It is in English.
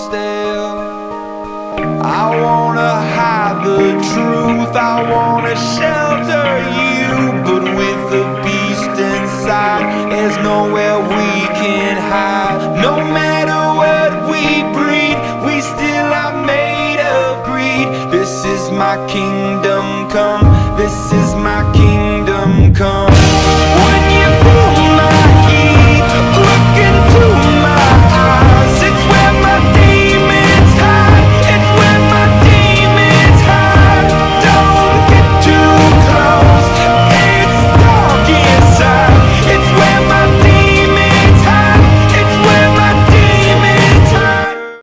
stale. I wanna hide the truth, I wanna shelter you, but with the beast inside, there's nowhere we can hide. No matter what we breed, we still are made of greed. This is my kingdom.